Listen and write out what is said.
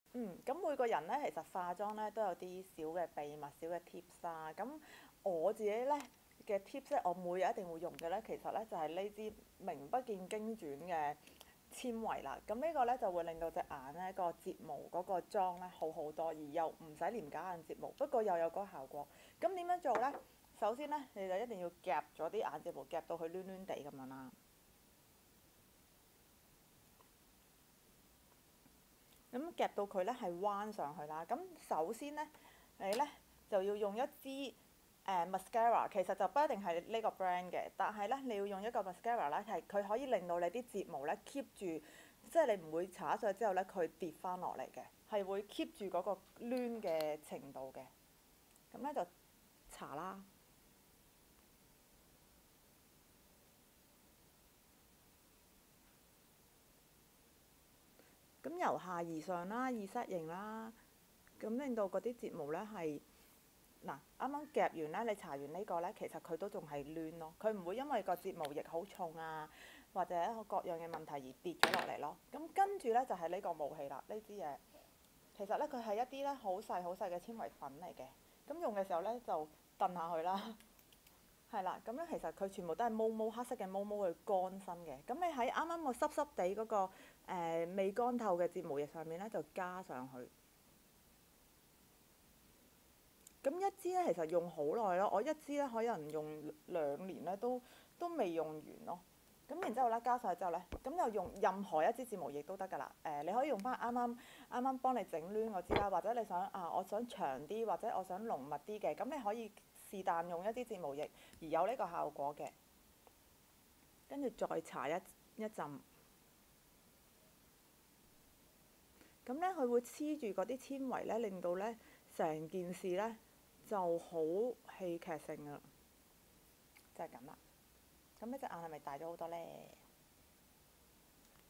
咁每個人咧，其實化妝咧都有啲小嘅秘密、小嘅 tips 啊。咁我自己咧嘅 tips 咧，我每日一定會用嘅咧，其實咧就係呢支名不見經傳嘅纖維啦。咁呢個咧就會令到隻眼咧個睫毛嗰個妝咧好好多，而又唔使連假眼睫毛，不過又有嗰個效果。咁點樣做咧？首先咧，你就一定要夾咗啲眼睫毛，夾到佢攣攣地咁樣啦。咁夾到佢咧係彎上去啦。咁首先咧，你咧就要用一支mascara，其實就不一定係呢個 brand 嘅，但係咧你要用一個 mascara 咧，係佢可以令到你啲睫毛咧 keep 住，即係你唔會搽上去之後咧佢跌翻落嚟嘅，係會 keep 住嗰個攣嘅程度嘅。咁咧就搽啦。咁由下而上啦，意失型啦，咁令到嗰啲睫毛咧係嗱啱啱夾完咧，你搽完呢個咧，其實佢都仲係攣咯，佢唔會因為個睫毛液好重啊，或者各樣嘅問題而跌咗落嚟咯。咁跟住咧就係呢個武器啦，呢支嘢其實咧佢係一啲咧好細好細嘅纖維粉嚟嘅，咁用嘅時候咧就燉下佢啦。係啦，咁咧其實佢全部都係毛毛黑色嘅毛毛去乾身嘅。咁你喺啱啱個濕濕地嗰個未乾透嘅睫毛液上面咧，就加上去。咁一支咧其實用好耐咯，我一支咧可能用2年咧都未用完咯。咁然之後咧加上去之後咧，咁就用任何一支睫毛液都得㗎啦。你可以用翻啱啱幫你整攣嗰支啦，或者你想我想長啲，或者我想濃密啲嘅，咁你可以是但用一支睫毛液而有呢個效果嘅。跟住再搽一陣，咁咧佢會黐住嗰啲纖維咧，令到咧成件事咧就好戲劇性㗎啦，就係咁啦。咁呢隻眼係咪大咗好多咧？